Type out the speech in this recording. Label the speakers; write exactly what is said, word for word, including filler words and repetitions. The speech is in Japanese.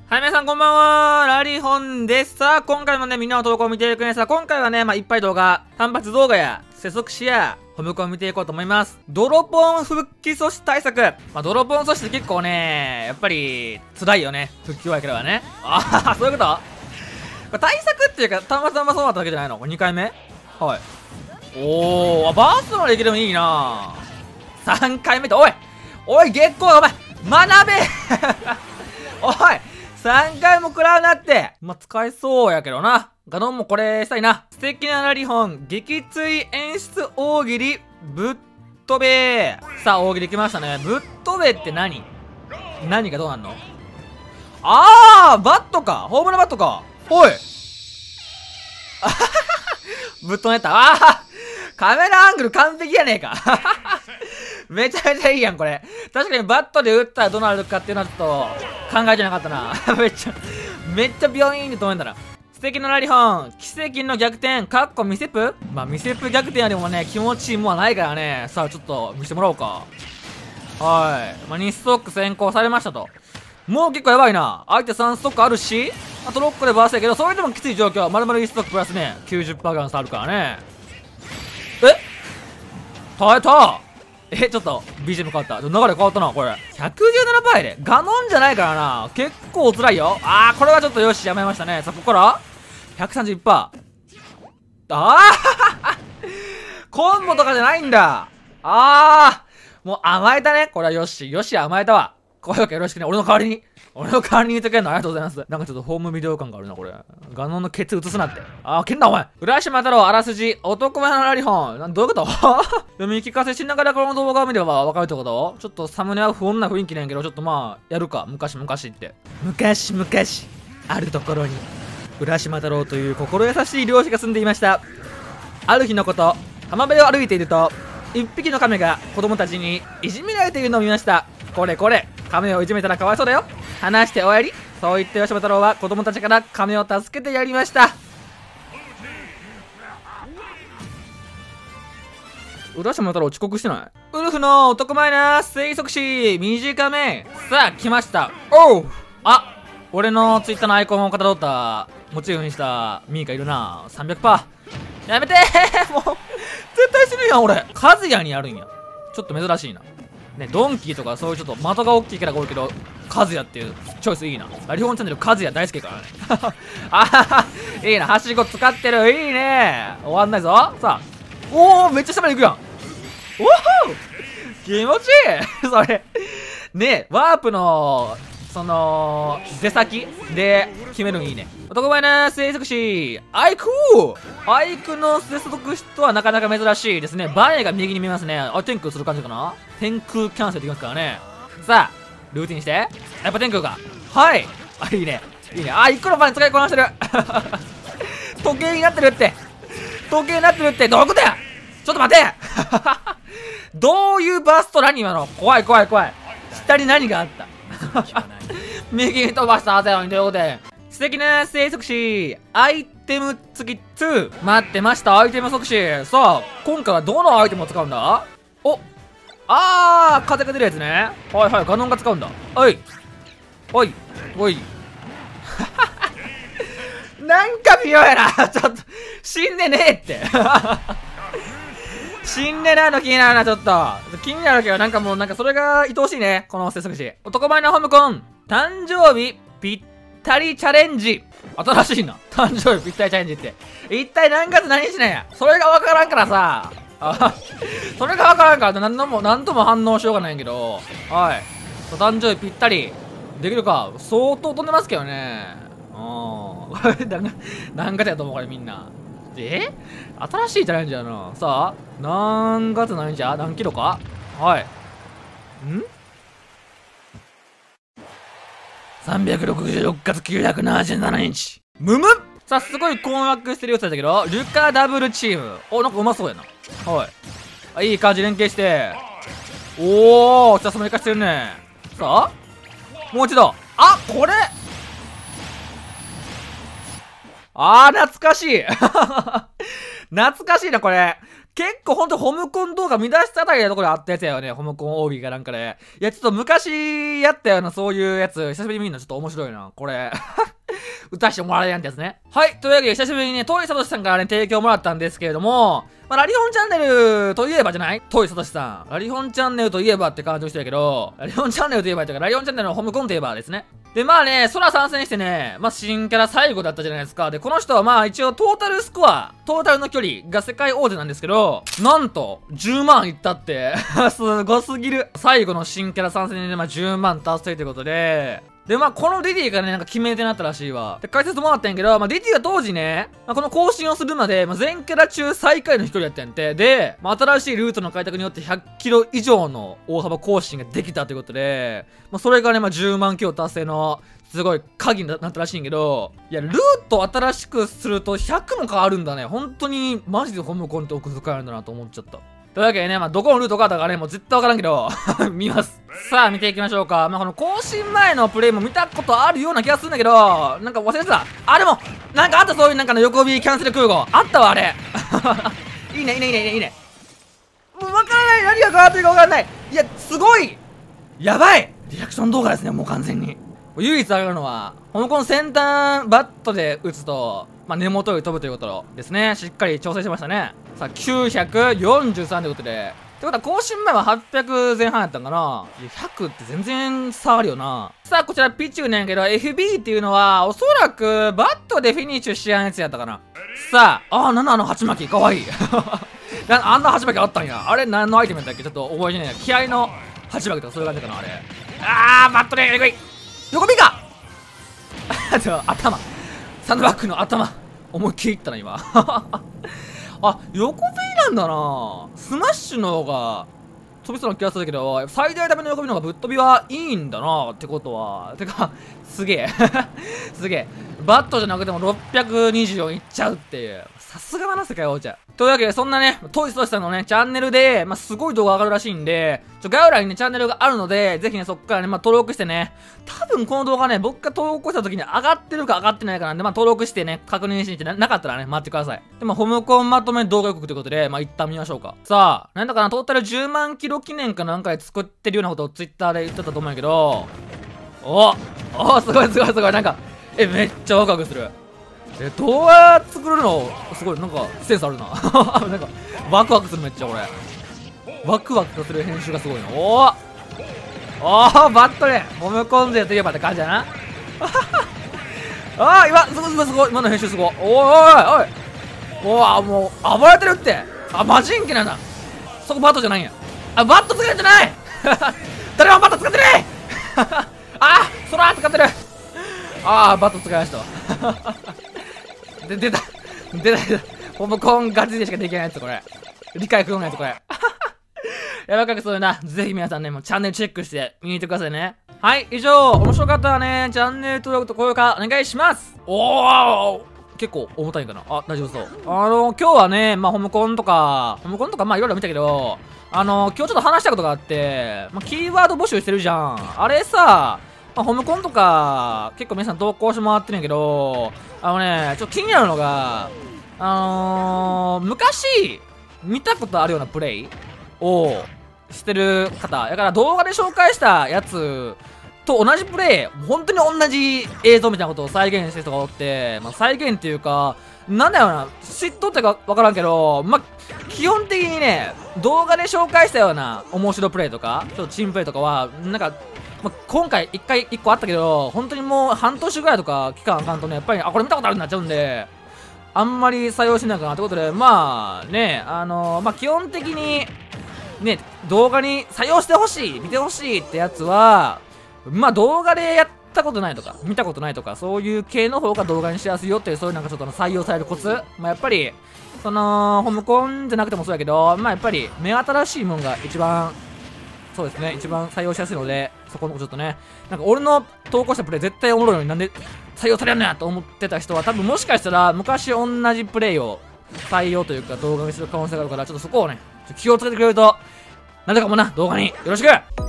Speaker 1: はい、皆さんこんばんは。ラリホンです。さあ、今回もね、みんなの投稿を見ていくね。さあ、今回はね、まあ、いっぱい動画、単発動画や、接続詞や、ホムコンを見ていこうと思います。ドロポン復帰阻止対策。まあ、ドロポン阻止って結構ね、やっぱり、辛いよね。復帰はいければね。ああ、そういうことこれ対策っていうか、たまたまそうなったわけじゃないのこれにかいめはい。おー、あ、バーストまでいけてもいいなさんかいめって、おいおい、月光お前学べおいさんかいも食らうなって。まあ、使えそうやけどな。ガノンもこれしたいな。素敵なラリホン、撃墜演出大喜利、ぶっ飛べー。さあ、大喜利来ましたね。ぶっ飛べって何何がどうなんのあー、バットか。ホームランバットか。おいぶっ飛んでた。あーカメラアングル完璧やねえか。めちゃめちゃいいやん、これ。確かにバットで打ったらどうなるかっていうのはちょっと考えてなかったな。めっちゃ、めっちゃ病院で止めんだな。素敵なラリホン、奇跡の逆転、かっこミセプまあ、ミセプ逆転よりもね、気持ちいいもんはないからね。さあ、ちょっと見せてもらおうか。はい。まあ、にストック先行されましたと。もう結構やばいな。相手さんストックあるし、あとろっこでバースやけど、それでもきつい状況。まるまるいちストックプラスね、きゅうじゅっパーセント ぐらいの差あるからね。え耐えたえ、ちょっと ビージーエム 変わった。流れ変わったな、これ。ひゃくじゅうななパーセント やで。ガノンじゃないからな。結構辛いよ。あー、これはちょっとよし、やめましたね。さあ、ここから ひゃくさんじゅういちパーセント。あーコンボとかじゃないんだ。あーもう甘えたね。これはよし。よし、甘えたわ。こういうわけよろしくね。俺の代わりに。俺の代わりに言ってくれんのありがとうございます。なんかちょっとホームビデオ感があるな、これ。ガノンのケツ映すなって。あー、けんだお前。浦島太郎あらすじ、男前のラリホン。なんどういうこと読み聞かせしながらこの動画を見ればわかるってこと？ちょっとサムネは不穏な雰囲気なんやけど、ちょっとまあ、やるか。昔々って。昔々、あるところに、浦島太郎という心優しい漁師が住んでいました。ある日のこと、浜辺を歩いていると、一匹の亀が子供たちにいじめられているのを見ました。これこれ、亀をいじめたらかわいそうだよ。話して終わり。そう言って吉野太郎は子供たちから亀を助けてやりました。浦島太郎遅刻してない？ウルフの男前な生息詞短め。さあ来ました。おうあ俺のツイッターのアイコンをかたどったモチーフにしたミーカいるな。 さんびゃくパーセント やめてーもう絶対死ぬやん俺。カズヤにやるんや。ちょっと珍しいなね。ドンキーとかそういうちょっと的が大きいキャラが多いけど、カズヤっていうチョイスいいな。ラリホンチャンネルカズヤ大好きからね。あははいいな。はしご使ってる。いいね。終わんないぞ。さあ。おおめっちゃ下まで行くやん。おお気持ちいいそれ。ねえ、ワープの、その、出先で決めるのいいね。男前な生息詞、アイクーアイクの接続詞とはなかなか珍しいですね。バネが右に見えますね。あ、天空する感じかな。天空キャンセルできますからね。さあ、ルーティンして。やっぱ天空か。はい。あ、いいね。いいね。あ、いくらバネ使いこなしてる。時計になってるって。時計になってるって。どういうことやちょっと待てどういうバーストラニーなの怖い怖い怖い。下に何があった右に飛ばしたはずやのにということで。素敵な生息詞、アイテム付きに。待ってました、アイテム即詞。さあ、今回はどのアイテムを使うんだおあー、風が出るやつね。はいはい、ガノンが使うんだ。おいおいおいなんか微妙やなちょっと、死んでねえって死んでないの気になるな、ちょっと。気になるけど、なんかもう、なんかそれが愛おしいね。この接続詞。男前なホームコン。誕生日ぴったりチャレンジ。新しいな。誕生日ぴったりチャレンジって。一体何月何日なんや。それがわからんからさ。あそれがわからんから、何とも、何とも反応しようがないんやけど。はい。誕生日ぴったり。できるか。相当飛んでますけどね。うん。これ、何月やと思うこれみんな。え新しいチャレンジやな。さあ、何月何日や何キロかはい。ん ?さんびゃくろくじゅうろく 月きゅうひゃくななじゅうななにち。むむさあ、すごい困惑してるようだけど、ルカダブルチーム。お、なんかうまそうやな。はい。あ、いい感じ連携して。おー、じゃあその生かしてるね。さあ、もう一度。あ、これあー、懐かしい懐かしいな、これ。 結構ほんとホムコン動画見出したあたりのところであったやつやよね。ホムコン オービー がなんかで。いや、ちょっと昔やったようなそういうやつ、久しぶりに見るのちょっと面白いな。これ。歌してもらえやんってやつね。はい。というわけで、久しぶりにね、トイサトシさんからね、提供もらったんですけれども、まあ、ラリホンチャンネルといえばじゃないトイサトシさん。ラリホンチャンネルといえばって感じの人やけど、ラリホンチャンネルといえばっていうか、ラリホンチャンネルのホムコンといえばですね。で、まあね、空参戦してね、まあ新キャラ最後だったじゃないですか。で、この人はまあ一応トータルスコア、トータルの距離が世界王者なんですけど、なんと、じゅうまんいったって、すごすぎる。最後の新キャラ参戦でね、まあじゅうまん達成ということで、で、まあ、このディディがね、なんか決め手になったらしいわ。で、解説もらったんやけど、まあ、ディディは当時ね、まあ、この更新をするまで、まあ、全キャラ中最下位の一人やったんやって。で、まあ、新しいルートの開拓によってひゃっキロ以上の大幅更新ができたということで、まあ、それがね、まあ、じゅうまんキロ達成の、すごい鍵になったらしいんけど、いや、ルート新しくするとひゃくも変わるんだね。本当に、マジでホムコンって奥深いんだなと思っちゃった。というわけでね、まあ、どこのルートかだからね、もう絶対わからんけど、見ます。さあ、見ていきましょうか。まあ、この更新前のプレイも見たことあるような気がするんだけど、なんか忘れてた。あ、でも、なんかあった、そういうなんかの横火キャンセル空母。あったわ、あれ。いいね、いいね、いいね、いいね。もうわからない。何が変わってるかわからない。いや、すごいやばいリアクション動画ですね、もう完全に。唯一あるのは、ホムコン先端バットで撃つと、まあ、根元より飛ぶということですね。しっかり調整しましたね。さあ、きゅうひゃくよんじゅうさんということで。ってことは、更新前ははっぴゃくぜん半やったんかな。いや、ひゃくって全然差あるよな。さあ、こちらピチューなんやけど、エフビー っていうのは、おそらく、バットでフィニッシュしやんやつやったかな。さあ、あー、なんだあの鉢巻き。かわいい。あんな鉢巻きあったんや。あれ、何のアイテムだっけちょっと覚えてない。気合の鉢巻きとかそういう感じかな、あれ。あー、バットで、えぐい。横ビか頭。サンドバッグの頭。思いっきりいったな、今。あ、横ビなんだな。スマッシュの方が飛びそうな気がするけど、最大ダメの横ビの方がぶっ飛びはいいんだなってことは。てか、すげえ。すげえ。バットじゃなくてもろっぴゃくにじゅうよんいっちゃうっていう。さすがだな、世界王者。というわけで、そんなね、トイストシさんのね、チャンネルで、まあ、すごい動画上がるらしいんで、ちょ、概要欄にね、チャンネルがあるので、ぜひね、そっからね、まあ、登録してね、多分この動画ね、僕が投稿した時に上がってるか上がってないかなんで、まあ、登録してね、確認してみてな、なかったらね、待ってください。で、まあ、ホムコンまとめ動画予告ということで、まあ、一旦見ましょうか。さあ、なんだかな、トータルじゅうまんキロ記念かなんかで作ってるようなことをツイッターで言ってたと思うんやけど、おおすごいすごいすごい、なんか、え、めっちゃワクワクする。え、動画作るのすごいなんかセンスあるな。なんかワクワクする、めっちゃ俺ワクワクする編集がすごいな。おおおー、バットね、ホムコン勢といえばって感じだな。ああ、今すごいすごいすごい、今の編集すごい。おいおいおいおお、もう暴れてるって。あ、マジンキなんだ。そこバットじゃないんや。あ、バット使ってない。誰もバット使ってない。あー、空使ってる。ああ、バット使いましたわ。で、出た出た出たホムコンガチでしかできないやつ、これ。理解不能なやつ、これ。やばかくそういうな。ぜひ皆さんね、もうチャンネルチェックして見に行ってくださいね。はい、以上。面白かったらね、チャンネル登録と高評価お願いします。おー、結構重たいかな。あ、大丈夫そう。あの、今日はね、まあ、ホムコンとか、ホムコンとか、まあ、いろいろ見たけど、あの、今日ちょっと話したことがあって、まあ、キーワード募集してるじゃん。あれさ、まあ、ホムコンとか、結構皆さん投稿してもらってるんやけど、あのね、ちょっと気になるのが、あのー、昔、見たことあるようなプレイをしてる方。だから動画で紹介したやつと同じプレイ、本当に同じ映像みたいなことを再現してる人がおって、まあ、再現っていうか、なんだよな、嫉妬ってかわからんけど、まあ、基本的にね、動画で紹介したような面白プレイとか、ちょっとチームプレイとかは、なんか、まあ、今回一回一個あったけど、本当にもう半年ぐらいとか期間あかんとね、やっぱり、あ、これ見たことあるになっちゃうんで、あんまり採用しないかなってことで、まあね、あのー、まあ基本的に、ね、動画に採用してほしい、見てほしいってやつは、まあ動画でやったことないとか、見たことないとか、そういう系の方が動画にしやすいよっていう、そういうなんかちょっと採用されるコツ、まあやっぱり、その、ホムコンじゃなくてもそうやけど、まあやっぱり、目新しいもんが一番、そうですね、一番採用しやすいので、そこのちょっとね、なんか俺の投稿したプレイ絶対おもろいのになんで採用されるんやと思ってた人は多分もしかしたら昔同じプレイを採用というか動画にする可能性があるから、ちょっとそこをね、気をつけてくれると、なんだかもな、動画によろしく。